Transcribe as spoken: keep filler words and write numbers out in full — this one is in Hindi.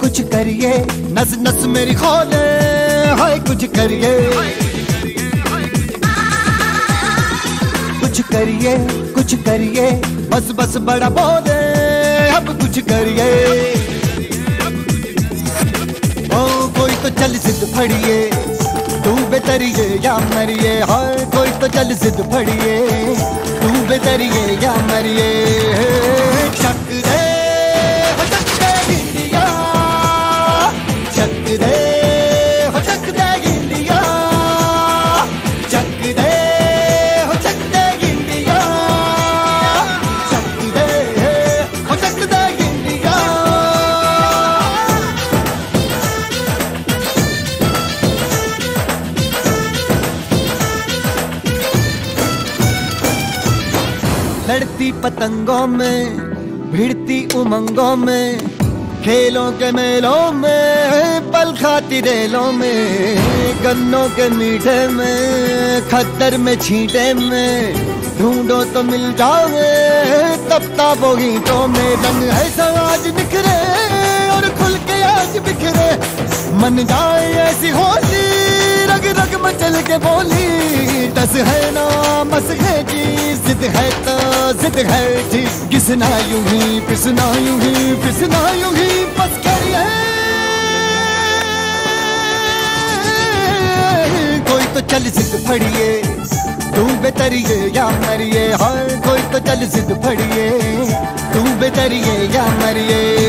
कुछ करिए, नस नस मेरी खोले, हाय कुछ करिए, कुछ करिए, कुछ करिए, बस बस बड़ा बोले, अब कुछ करिए। ओ कोई तो चल जिद फड़िए, तू बेतरिए या मरिए, हाय कोई तो चल जिद फड़िए, तू बेतरिए या मरिए। शक दे हो शक दे इंडिया, शक दे हो शक दे इंडिया, शक दे हो शक दे इंडिया, शक दे हो शक दे इंडिया। लड़ती पतंगों में, भिड़ती उमंगों में, खेलों के मेलों में, पल खाती रेलों में, गन्नों के मीठे में, खद्दर में छींटे में, ढूंढो तो मिल जाओगे तपताबों गीतों में। रंग है आज निखरे और खुल के आज बिखरे, मन जाए ऐसी होली, रग रग मचल के बोली। टस है ना मस है जी, जिद है तो जिद है जी, घिसना यूं ही पिसना यूं ही पिसना यूं ही बस करिए। कोई तो चल जिद फड़िए, तू बेतरिए या मरिए, हाय कोई तो चल जिद फड़िए, तू बेतरिए या मरिए।